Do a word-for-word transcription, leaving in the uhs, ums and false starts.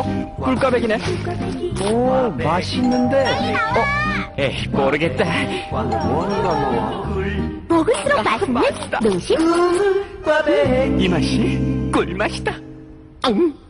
어? 꿀꽈배기네. 오, 맛있는데. 어? 에이, 모르겠다. 뭐하는가 너? 먹을수록 맛있는 농심? 이 맛이 꿀맛이다. 응.